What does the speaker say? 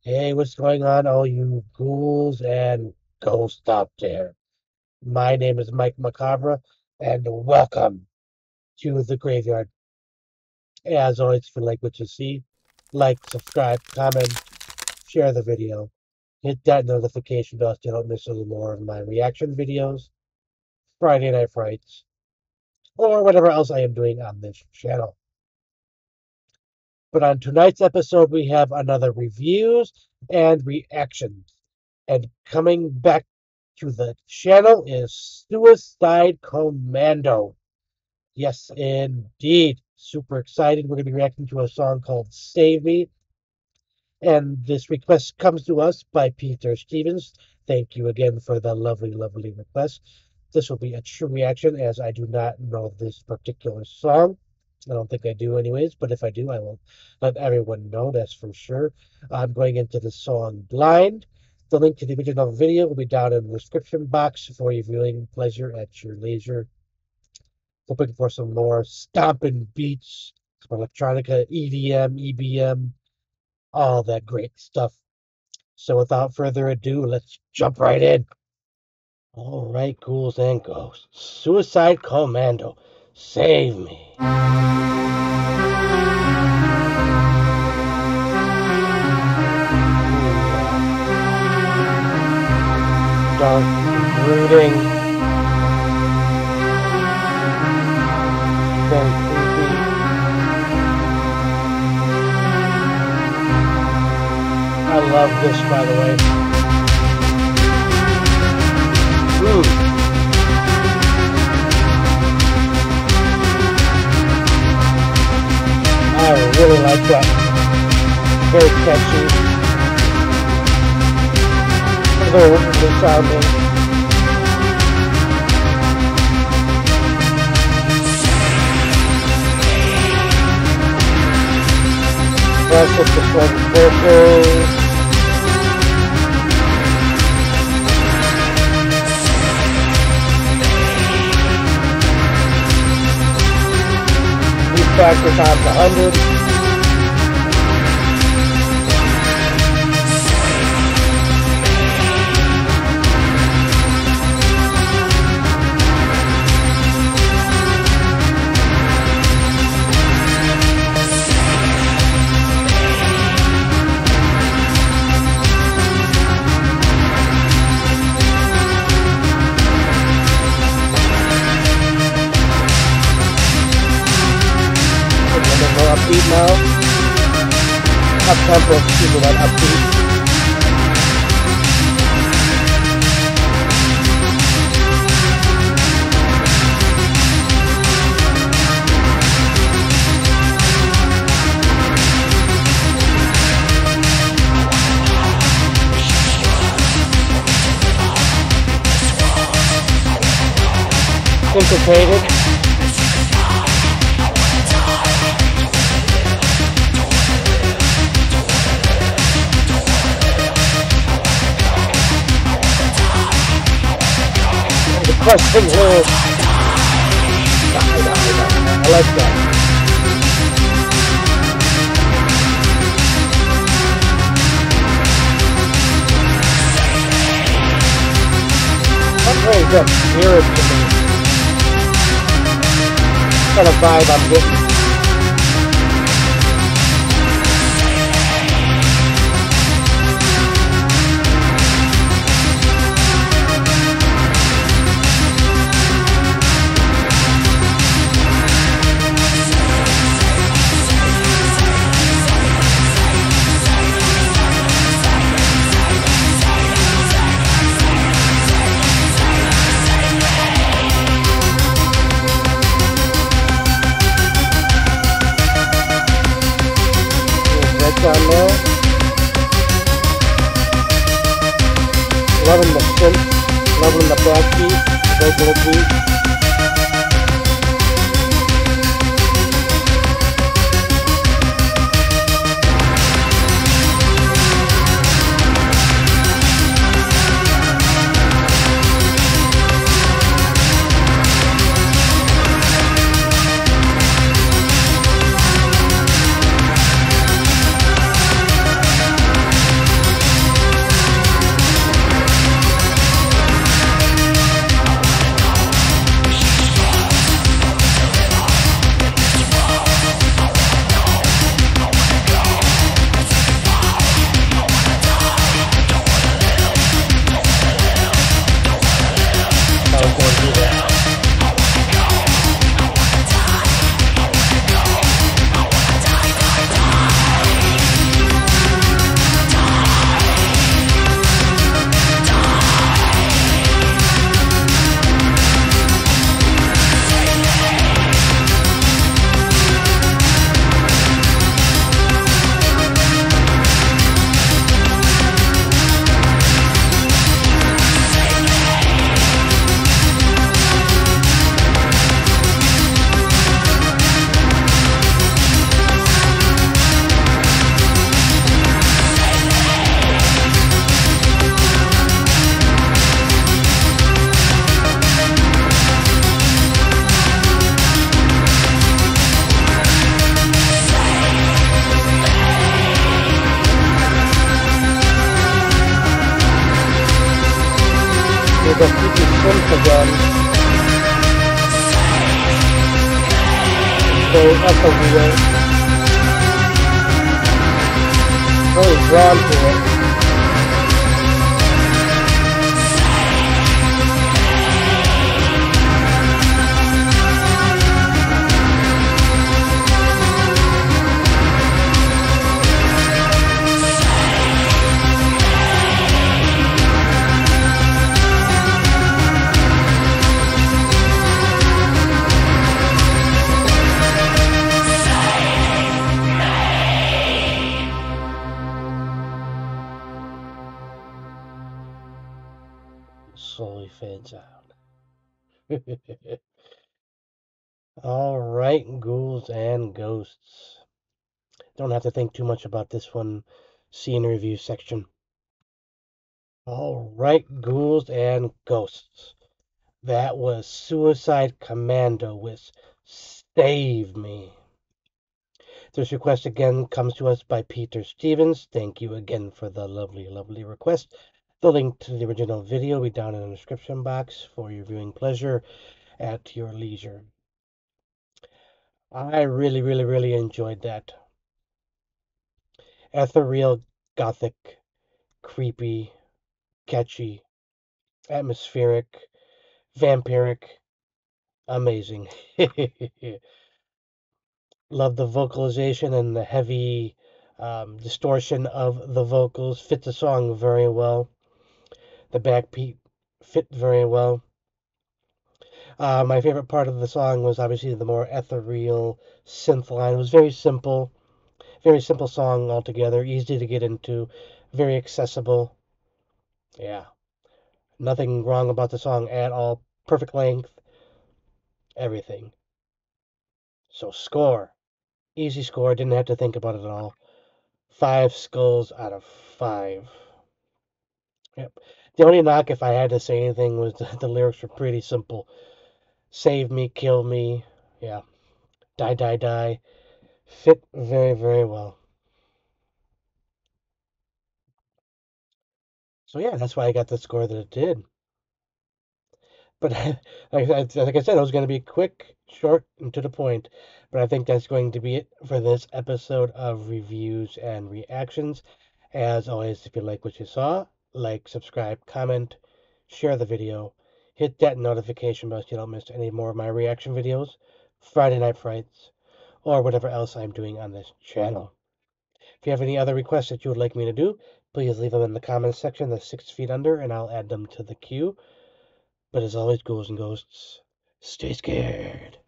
Hey, what's going on, all you ghouls and ghosts out there? My name is Mike Macabre, and welcome to the graveyard. As always, if you like what you see, like, subscribe, comment, share the video. Hit that notification bell so you don't miss any more of my reaction videos, Friday Night Frights, or whatever else I am doing on this channel. But on tonight's episode, we have another reviews and reactions. And coming back to the channel is Suicide Commando. Yes, indeed. Super excited. We're going to be reacting to a song called Save Me. And this request comes to us by Peter Stevens. Thank you again for the lovely, lovely request. This will be a true reaction as I do not know this particular song. I don't think I do anyways, but if I do, I will let everyone know, that's for sure. I'm going into the song blind. The link to the original video will be down in the description box for your viewing pleasure at your leisure. Hoping for some more stomping beats, some electronica, EDM, EBM, all that great stuff. So without further ado, let's jump right in. All right, ghouls and ghosts. Suicide Commando, save me. Dark, brooding, very creepy. I love this, by the way. I really like that. Very catchy. Very wonderful sounding. That's what this one's vocals. These factor times 100. Upbeat now. Up tempo, excuse me, that upbeat. Syncopated. Question here. I like that. That's very good spirit to me. What kind of vibe I'm getting. On there. Loving the synth, loving the backbeat, regular beat. very ethereal, really drawn to it. Slowly fades out. All right, ghouls and ghosts. Don't have to think too much about this one. See in the review section. All right, ghouls and ghosts. That was Suicide Commando with Save Me. This request again comes to us by Peter Stevens. Thank you again for the lovely, lovely request. The link to the original video will be down in the description box for your viewing pleasure at your leisure. I really, really, really enjoyed that. Ethereal, gothic, creepy, catchy, atmospheric, vampiric, amazing. Love the vocalization and the heavy distortion of the vocals. Fit the song very well. The backbeat fit very well. My favorite part of the song was obviously the more ethereal synth line. It was very simple song altogether, easy to get into, very accessible. Yeah, nothing wrong about the song at all. Perfect length, everything. So score, easy score. Didn't have to think about it at all. 5 skulls out of 5. Yep. The only knock, if I had to say anything, was the lyrics were pretty simple. Save me, kill me, yeah, die, die, die. Fit very, very well. So yeah, that's why I got the score that it did. But like I said, it was going to be quick, short, and to the point. But I think that's going to be it for this episode of reviews and reactions. As always, if you like what you saw, like, subscribe, comment, share the video, hit that notification bell so you don't miss any more of my reaction videos, Friday Night Frights, or whatever else I'm doing on this channel. If you have any other requests that you would like me to do, please leave them in the comments section, the 6 feet under, and I'll add them to the queue. But as always, ghouls and ghosts, stay scared.